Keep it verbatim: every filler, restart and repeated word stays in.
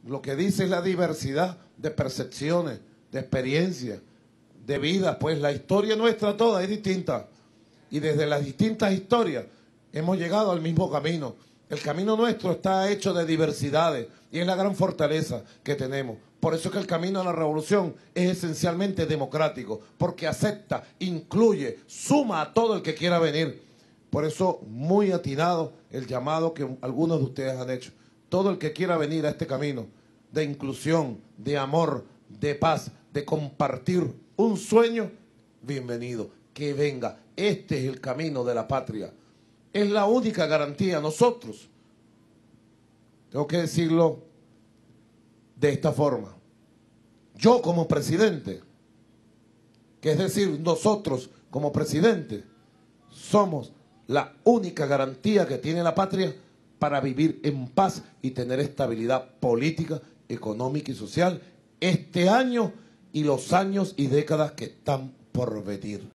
lo que dice es la diversidad de percepciones, de experiencias, de vida. Pues la historia nuestra toda es distinta. Y desde las distintas historias hemos llegado al mismo camino. El camino nuestro está hecho de diversidades y es la gran fortaleza que tenemos. Por eso es que el camino a la revolución es esencialmente democrático, porque acepta, incluye, suma a todo el que quiera venir. Por eso, muy atinado el llamado que algunos de ustedes han hecho. Todo el que quiera venir a este camino de inclusión, de amor, de paz, de compartir un sueño, bienvenido, que venga. Este es el camino de la patria. Es la única garantía. Nosotros, tengo que decirlo de esta forma, yo como presidente, que es decir, nosotros como presidente, somos la única garantía que tiene la patria para vivir en paz y tener estabilidad política, económica y social este año y los años y décadas que están por venir.